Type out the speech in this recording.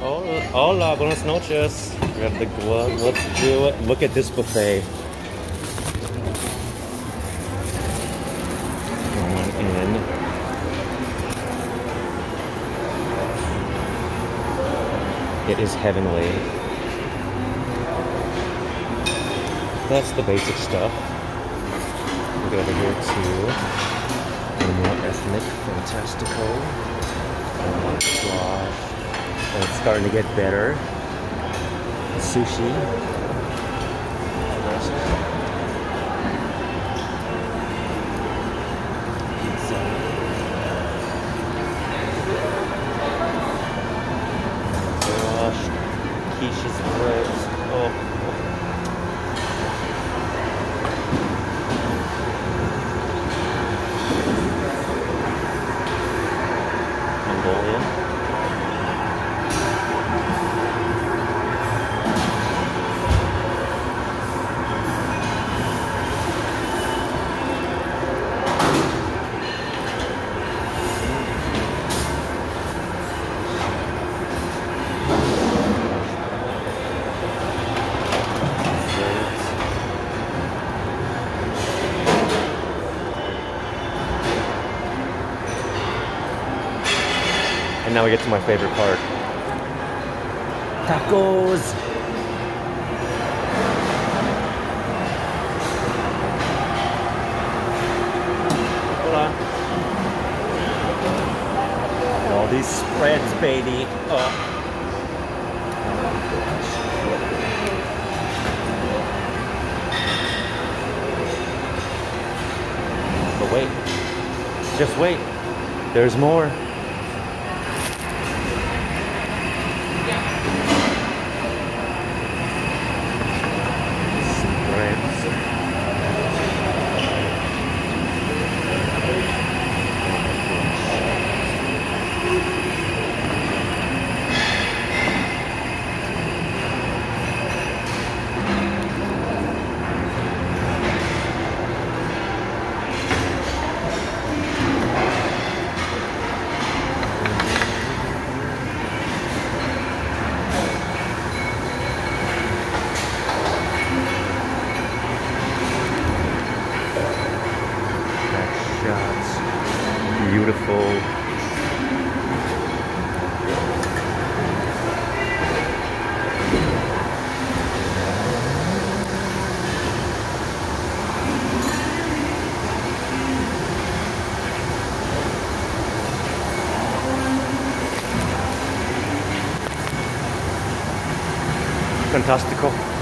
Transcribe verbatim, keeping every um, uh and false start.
Oh, hola, buenas noches. Grab the glove. Let's do it. Look at this buffet. Going in. It is heavenly. That's the basic stuff. We go over here to the more ethnic fantastico. Oh my gosh. And it's starting to get better. Sushi. Pizza. Gosh. Quiche's breads. Oh. Mongolia. And now we get to my favorite part. Tacos! Hola. And all these spreads, baby. Oh. But wait. Just wait. There's more. Beautiful. Fantastico.